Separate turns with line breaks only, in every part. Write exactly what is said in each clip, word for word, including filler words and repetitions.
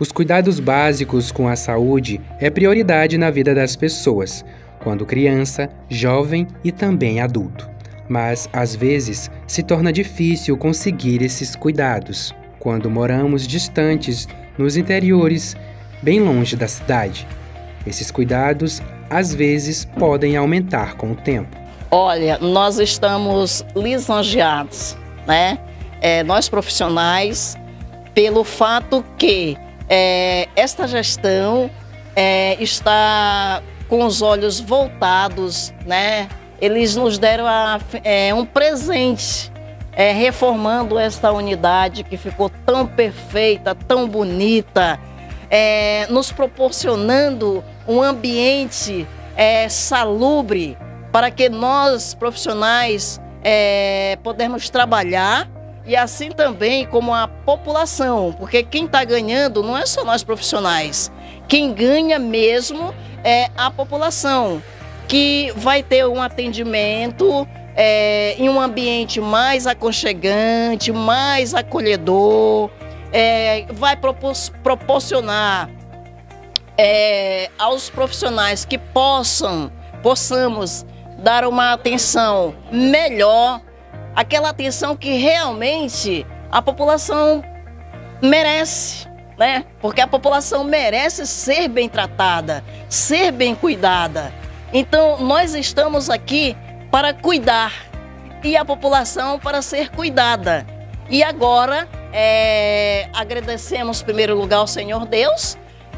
Os cuidados básicos com a saúde é prioridade na vida das pessoas, quando criança, jovem e também adulto. Mas, às vezes, se torna difícil conseguir esses cuidados, quando moramos distantes, nos interiores, bem longe da cidade. Esses cuidados, às vezes, podem aumentar com o tempo.
Olha, nós estamos lisonjeados, né? É, nós profissionais, pelo fato que é, esta gestão é, está com os olhos voltados, né? Eles nos deram a, é, um presente, é, reformando esta unidade que ficou tão perfeita, tão bonita, é, nos proporcionando um ambiente é, salubre para que nós, profissionais, é, podemos trabalhar e assim também como a população, porque quem está ganhando não é só nós profissionais, quem ganha mesmo é a população, que vai ter um atendimento é, em um ambiente mais aconchegante, mais acolhedor, é, vai propor proporcionar é, aos profissionais que possam, possamos dar uma atenção melhor, aquela atenção que realmente a população merece, né? Porque a população merece ser bem tratada, ser bem cuidada. Então, nós estamos aqui para cuidar e a população para ser cuidada. E agora, é, agradecemos em primeiro lugar ao Senhor Deus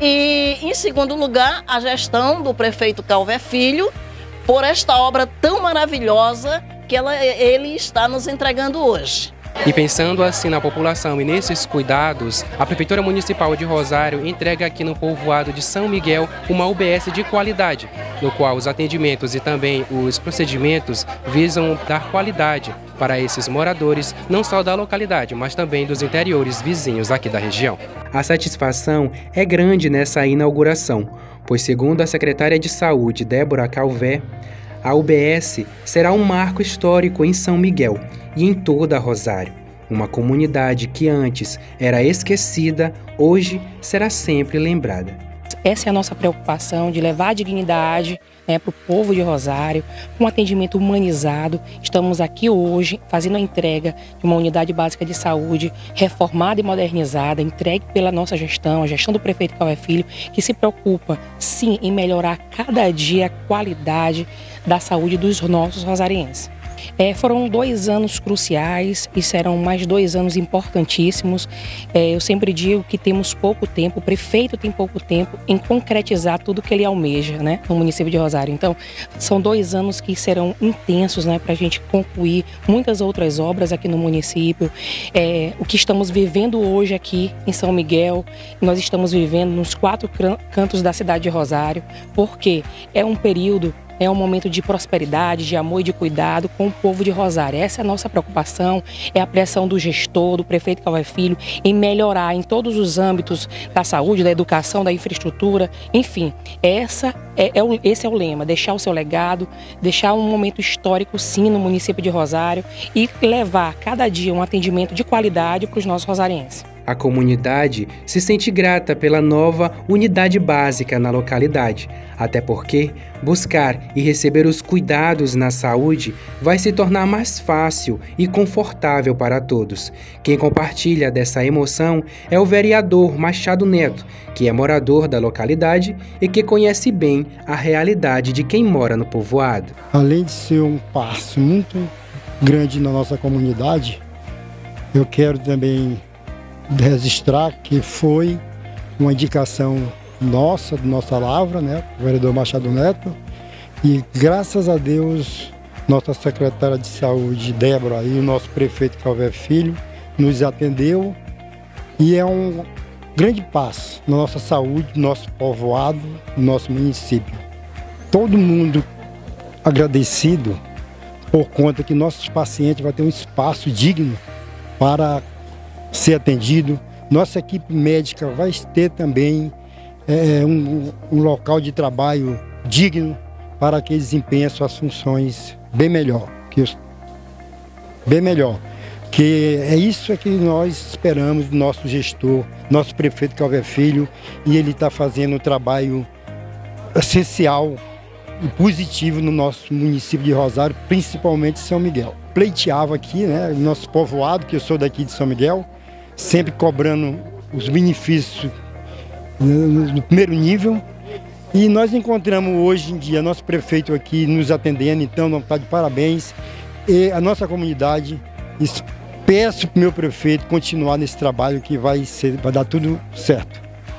e, em segundo lugar, a gestão do prefeito Calvé Filho por esta obra tão maravilhosa que ela, ele está nos entregando hoje.
E pensando assim na população e nesses cuidados, a Prefeitura Municipal de Rosário entrega aqui no povoado de São Miguel uma U B S de qualidade, no qual os atendimentos e também os procedimentos visam dar qualidade para esses moradores, não só da localidade, mas também dos interiores vizinhos aqui da região. A satisfação é grande nessa inauguração, pois segundo a secretária de Saúde, Débora Calvé, a U B S será um marco histórico em São Miguel e em toda Rosário. Uma comunidade que antes era esquecida, hoje será sempre lembrada.
Essa é a nossa preocupação de levar a dignidade, né, para o povo de Rosário, com um atendimento humanizado. Estamos aqui hoje fazendo a entrega de uma unidade básica de saúde reformada e modernizada, entregue pela nossa gestão, a gestão do prefeito Calvé Filho, que se preocupa, sim, em melhorar cada dia a qualidade da saúde dos nossos rosarienses. É, foram dois anos cruciais e serão mais dois anos importantíssimos. É, eu sempre digo que temos pouco tempo, o prefeito tem pouco tempo em concretizar tudo que ele almeja, né, no município de Rosário. Então, são dois anos que serão intensos, né, para a gente concluir muitas outras obras aqui no município. É, o que estamos vivendo hoje aqui em São Miguel, nós estamos vivendo nos quatro cantos da cidade de Rosário, porque é um período É um momento de prosperidade, de amor e de cuidado com o povo de Rosário. Essa é a nossa preocupação, é a pressão do gestor, do prefeito Calvé Filho, em melhorar em todos os âmbitos da saúde, da educação, da infraestrutura, enfim. Essa é, é o, esse é o lema, deixar o seu legado, deixar um momento histórico, sim, no município de Rosário e levar cada dia um atendimento de qualidade para os nossos rosarienses.
A comunidade se sente grata pela nova unidade básica na localidade, até porque buscar e receber os cuidados na saúde vai se tornar mais fácil e confortável para todos. Quem compartilha dessa emoção é o vereador Machado Neto, que é morador da localidade e que conhece bem a realidade de quem mora no povoado.
Além de ser um passo muito grande na nossa comunidade, eu quero também registrar que foi uma indicação nossa, de nossa lavra, né, o vereador Machado Neto, e graças a Deus, nossa secretária de saúde, Débora, e o nosso prefeito Calvé Filho nos atendeu, e é um grande passo na nossa saúde, no nosso povoado, no nosso município. Todo mundo agradecido por conta que nossos pacientes vão ter um espaço digno para ser atendido. Nossa equipe médica vai ter também é, um, um local de trabalho digno para que desempenhem suas funções bem melhor, que os, bem melhor. porque é isso que nós esperamos do nosso gestor, nosso prefeito Calver Filho, e ele está fazendo um trabalho essencial e positivo no nosso município de Rosário, principalmente São Miguel. Pleiteava aqui, né, o nosso povoado, que eu sou daqui de São Miguel, sempre cobrando os benefícios no primeiro nível. E nós encontramos hoje em dia nosso prefeito aqui nos atendendo, então não está de parabéns. E a nossa comunidade, peço para o meu prefeito continuar nesse trabalho que vai, ser, vai dar tudo certo.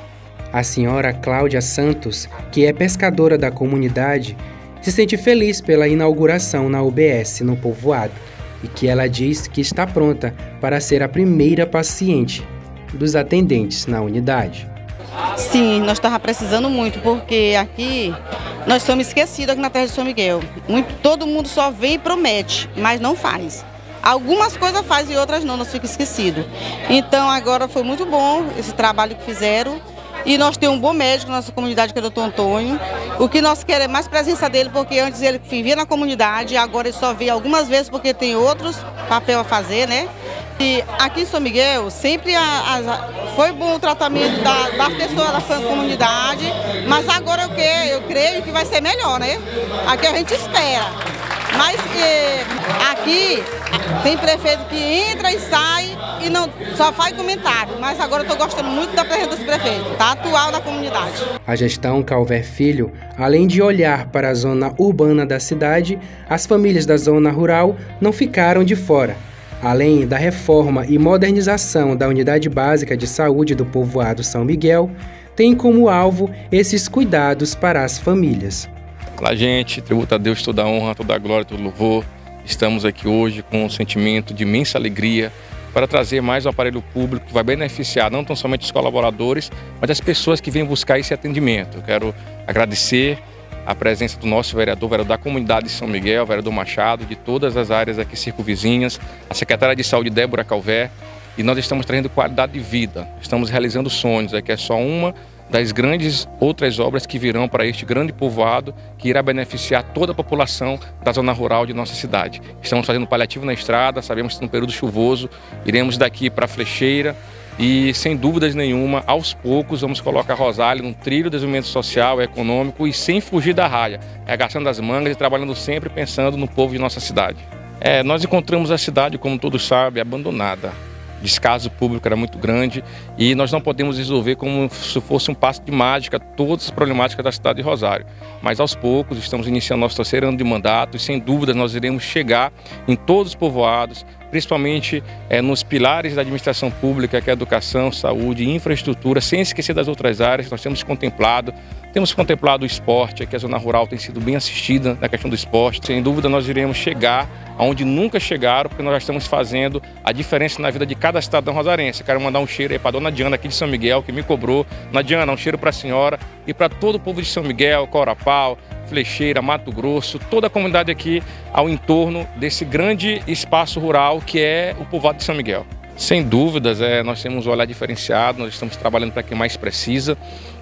A senhora Cláudia Santos, que é pescadora da comunidade, se sente feliz pela inauguração na U B S no povoado e que ela diz que está pronta para ser a primeira paciente dos atendentes na unidade.
Sim, nós estávamos precisando muito, porque aqui nós somos esquecidos aqui na terra de São Miguel. Muito, todo mundo só vem e promete, mas não faz. Algumas coisas faz e outras não, nós ficamos esquecidos. Então agora foi muito bom esse trabalho que fizeram. E nós temos um bom médico na nossa comunidade, que é o doutor Antônio. O que nós queremos é mais presença dele, porque antes ele vivia na comunidade, agora ele só vê algumas vezes porque tem outros papel a fazer, né? E aqui em São Miguel, sempre a, a, foi bom o tratamento da, da pessoa da comunidade, mas agora eu, que, eu creio que vai ser melhor, né? Aqui a gente espera. Mas eh, aqui tem prefeito que entra e sai e não, só faz comentário. Mas agora eu estou gostando muito da presença desse prefeito, está atual na comunidade.
A gestão Calver Filho, além de olhar para a zona urbana da cidade, as famílias da zona rural não ficaram de fora. Além da reforma e modernização da Unidade Básica de Saúde do povoado São Miguel, tem como alvo esses cuidados para as famílias.
A gente tributa a Deus toda a honra, toda a glória, todo o louvor. Estamos aqui hoje com um sentimento de imensa alegria para trazer mais um aparelho público que vai beneficiar não tão somente os colaboradores, mas as pessoas que vêm buscar esse atendimento. Eu quero agradecer a presença do nosso vereador, vereador da comunidade de São Miguel, vereador Machado, de todas as áreas aqui circunvizinhas, a secretária de Saúde, Débora Calver, e nós estamos trazendo qualidade de vida, estamos realizando sonhos, aqui é só uma das grandes outras obras que virão para este grande povoado, que irá beneficiar toda a população da zona rural de nossa cidade. Estamos fazendo paliativo na estrada, sabemos que no período chuvoso iremos daqui para a Flecheira e, sem dúvidas nenhuma, aos poucos vamos colocar Rosário num trilho de desenvolvimento social, econômico e sem fugir da raia, arregaçando as mangas e trabalhando sempre pensando no povo de nossa cidade. É, nós encontramos a cidade, como todos sabem, abandonada. Descaso público era muito grande e nós não podemos resolver como se fosse um passo de mágica todas as problemáticas da cidade de Rosário. Mas aos poucos estamos iniciando nosso terceiro ano de mandato e sem dúvida nós iremos chegar em todos os povoados, principalmente é, nos pilares da administração pública, que é a educação, saúde e infraestrutura, sem esquecer das outras áreas. Nós temos contemplado, temos contemplado o esporte, aqui a zona rural tem sido bem assistida na questão do esporte. Sem dúvida nós iremos chegar aonde nunca chegaram, porque nós já estamos fazendo a diferença na vida de cada cidadão rosarense. Quero mandar um cheiro aí para a dona Diana aqui de São Miguel, que me cobrou. Dona Diana, um cheiro para a senhora e para todo o povo de São Miguel, Corapau, Flecheira, Mato Grosso, toda a comunidade aqui ao entorno desse grande espaço rural que é o povoado de São Miguel. Sem dúvidas, é, nós temos um olhar diferenciado, nós estamos trabalhando para quem mais precisa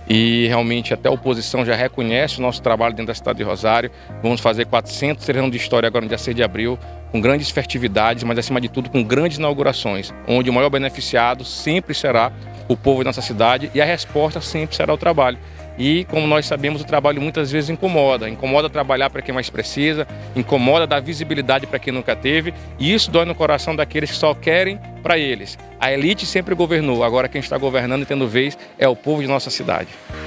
e realmente até a oposição já reconhece o nosso trabalho dentro da cidade de Rosário. Vamos fazer quatrocentos anos de história agora no dia seis de abril, com grandes festividades, mas acima de tudo com grandes inaugurações, onde o maior beneficiado sempre será o povo de nossa cidade e a resposta sempre será o trabalho. E, como nós sabemos, o trabalho muitas vezes incomoda. Incomoda trabalhar para quem mais precisa, incomoda dar visibilidade para quem nunca teve, e isso dói no coração daqueles que só querem para eles. A elite sempre governou, agora quem está governando e tendo vez é o povo de nossa cidade.